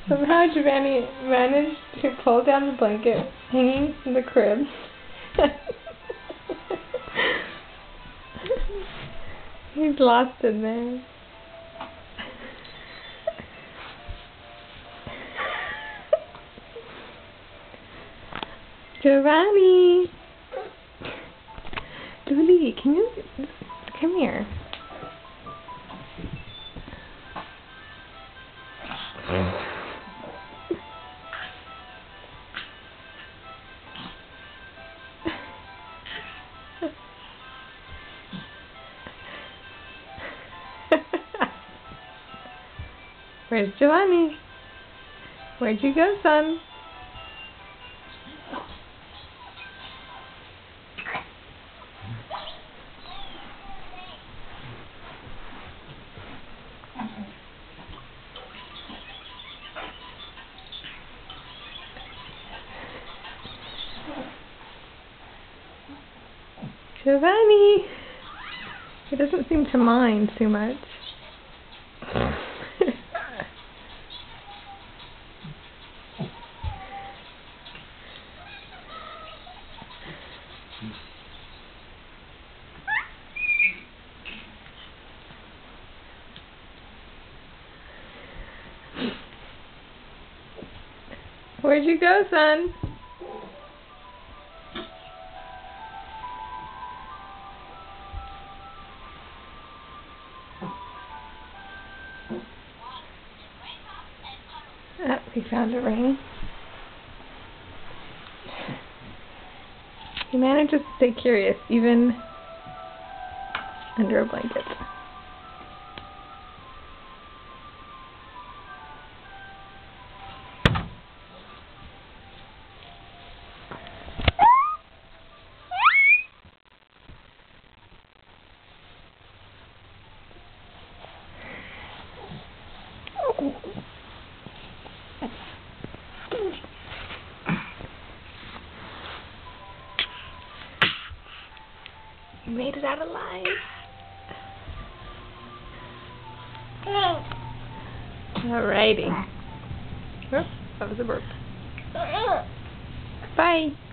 Somehow Giovanni managed to pull down the blanket hanging in the crib. He's lost in there. Giovanni! Luli, can you come here? Where's Giovanni? Where'd you go, son? Giovanni! He doesn't seem to mind too much. Where'd you go, son? Oh, he found a ring. He manages to stay curious, even under a blanket. You made it out alive. Alrighty. Oops, that was a burp. Bye.